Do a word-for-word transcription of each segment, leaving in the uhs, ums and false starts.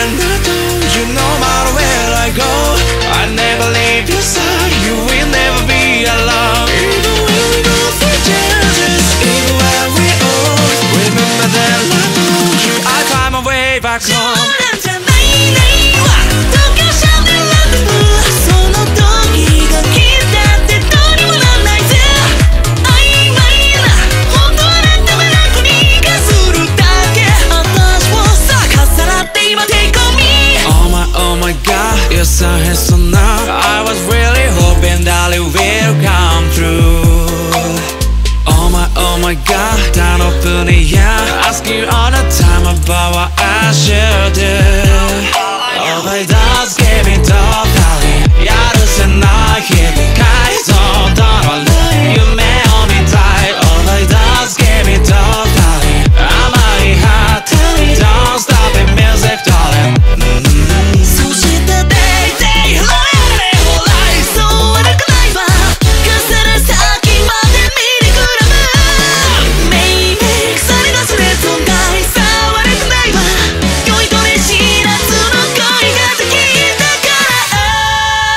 and I told you no matter where I go I never leave your side, you will never be alone. Even when we go through changes, even when we old, remember that I told you I find my way back home. 冗談じゃないないわ、東京シャンディランデブその時が来たってどうにもなんないぜ。曖昧な本当はなんでもなくにがするだけ。私を逆さらって今 take on me. Oh my oh my god, you're so handsome now. I was really hoping that it will come true. Oh my oh my god, down open it yeah. Ask you all the time about what I should do. Overdose give me the valley. やるせない日々改造だろう夢を見たい。Overdose give me the valley. 甘い果てに Don't stop it music darling. そしてデイデイほらほらそう悪くないわ。から先までミリグラム。メイメイ腐り出すレッドガイさ悪くないわ。酔いどれ知らずの恋ができたから。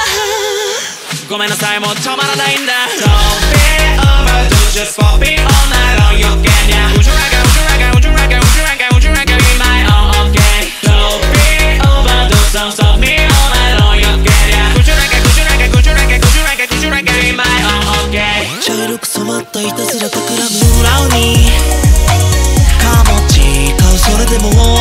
ごめんなさいもう止まらないんだ。Don't be overdose, just pop it all night long. You can yeah. Would you rather, would you rather, would you rather, would you rather, would you rather be my own okay? Don't be overdose, don't stop me all night long. You can yeah. Would you rather, would you rather, would you rather, would you rather, would you rather be my own okay? 茶色く染まったいたずらたくらむブラウニーかもち買うそれでも